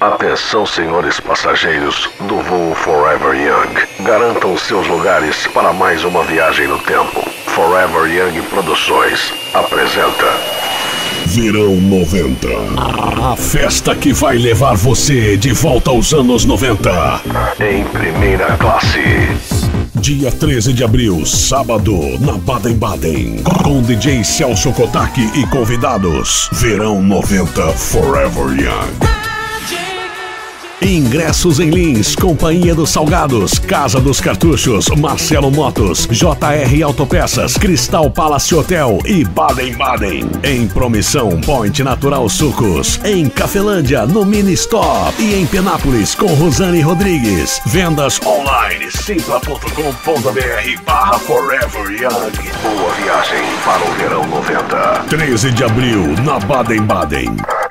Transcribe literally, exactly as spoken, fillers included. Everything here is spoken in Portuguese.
Atenção, senhores passageiros do voo Forever Young. Garantam seus lugares para mais uma viagem no tempo. Forever Young Produções apresenta Verão noventa. A festa que vai levar você de volta aos anos noventa. Em primeira classe. Dia treze de abril, sábado, na Baden-Baden. Com D J Celso Kotaki e convidados. Verão noventa Forever Young. Ingressos em Lins, Companhia dos Salgados, Casa dos Cartuchos, Marcelo Motos, J R Autopeças, Cristal Palace Hotel e Baden-Baden. Em Promissão, Point Natural Sucos. Em Cafelândia, no Mini Stop. E em Penápolis, com Rosane Rodrigues. Vendas online, simpla ponto com ponto br barra Forever Young. Boa viagem para o Verão noventa. treze de abril, na Baden-Baden.